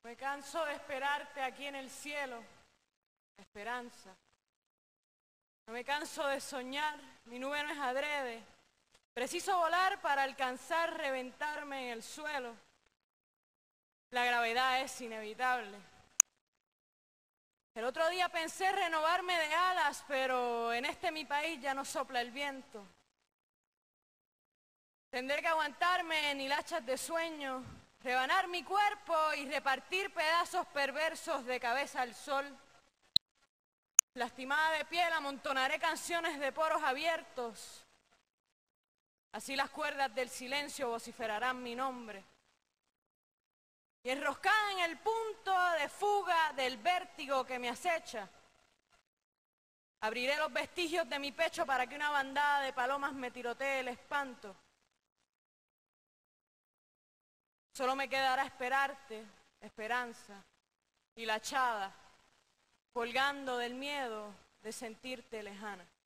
Me canso de esperarte aquí en el cielo, esperanza. No me canso de soñar, mi nube no es adrede. Preciso volar para alcanzar, reventarme en el suelo. La gravedad es inevitable. El otro día pensé renovarme de alas, pero en este mi país ya no sopla el viento. Tendré que aguantarme en hilachas de sueño, rebanar mi cuerpo y repartir pedazos perversos de cabeza al sol. Lastimada de piel amontonaré canciones de poros abiertos. Así las cuerdas del silencio vociferarán mi nombre. Y enroscada en el punto de fuga del vértigo que me acecha, abriré los vestigios de mi pecho para que una bandada de palomas me tirotee el espanto. Solo me quedará esperarte, esperanza, hilachada, colgando del miedo de sentirte lejana.